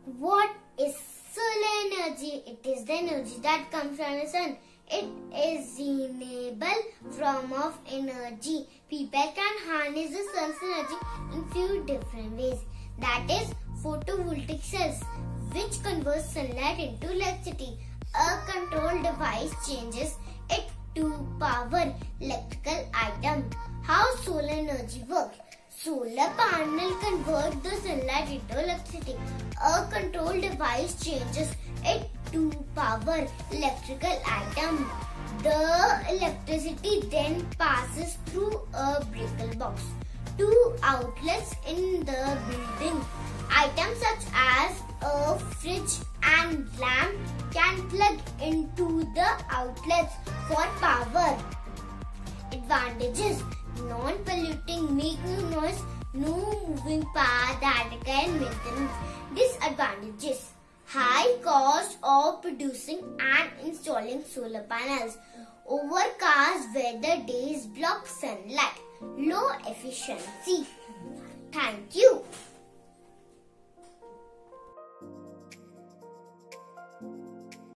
What is solar energy? It is the energy that comes from the sun. It is renewable form of energy. People can harness the sun's energy in few different ways. That is photovoltaic cells, which convert sunlight into electricity. A control device changes it to power electrical item. How solar energy works? Solar panel convert the sunlight into electricity. A control device changes it to power electrical item. The electricity then passes through a breaker box to outlets in the building. Items such as a fridge and lamp can plug into the outlets for power. Advantages: non-polluting, make no noise, no moving part that can maintenance. Disadvantages: high cost of producing and installing solar panels. Overcast weather days block sunlight. Low efficiency. Thank you.